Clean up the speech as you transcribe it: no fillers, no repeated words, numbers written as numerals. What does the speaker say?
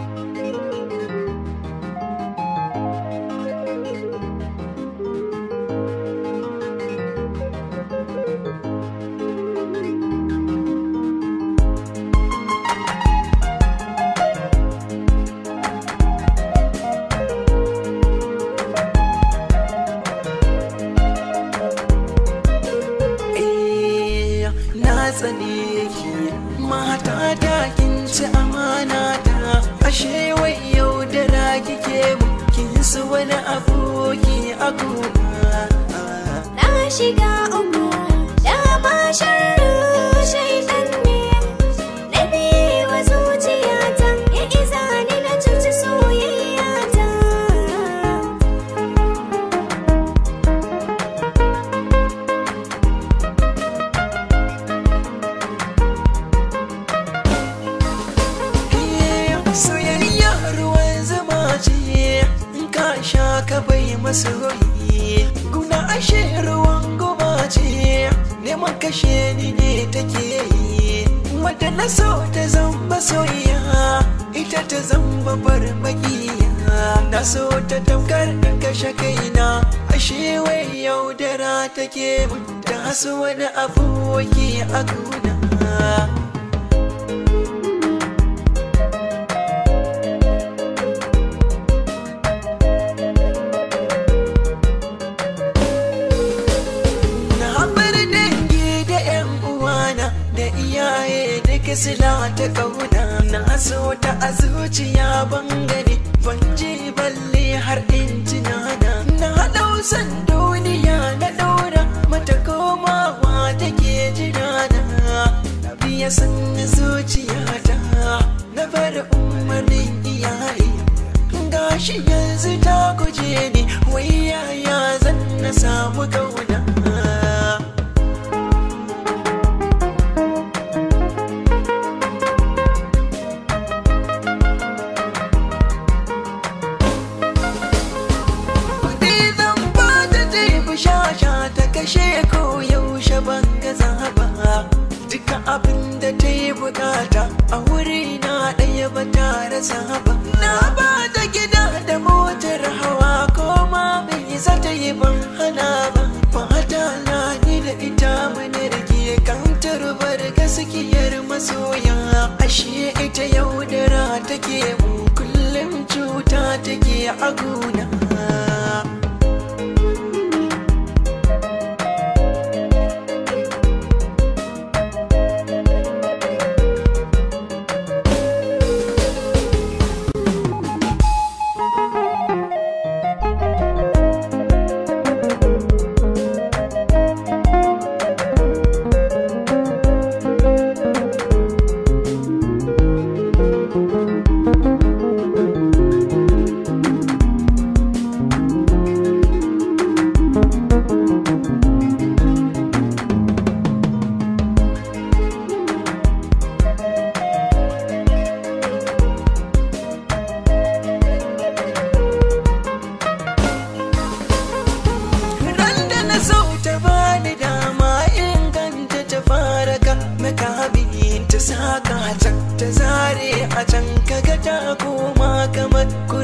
tsane ki mata ta kin ci amana ta ashe wai yaudara kike mun kin su wani aboki a gona na shiga uku da ba sharru shaitan ne na biye wa zuciyata ya iza ni na cuci soyayyata soyayya ruwan zama ce in ka sha ka bai masoyi guna ashe ruwan goma ce neman kashe ni ne take yi wadda na so ta zamba soyayya ita ta zamba farmakiya na so ta tamkar in kashe kaina ashe wai yaudara take mun ta hasu wani aboki a guna sila ta kauna na so ta a zuciya bangare ban ji balle har in tunana na dausan duniya na daura mata komawa take jirana na biya san zuciyata na bar umarnin iyaye gashi yanzu ta guje ni wai yaya zan na samu kauna kashe ko yaushe ban gaza ba duka abin da ta yi bukata a wuri na ɗaya ba ta rasa ba na ba ta gida da motar hawa ko ma mai za ta yi ban hana ba fata na ni da ita mana rike kan tarbar gaskiyar masoya ashe ita yaudara take mu kullum cuta take a gona ta zare a can kaga ta koma kamar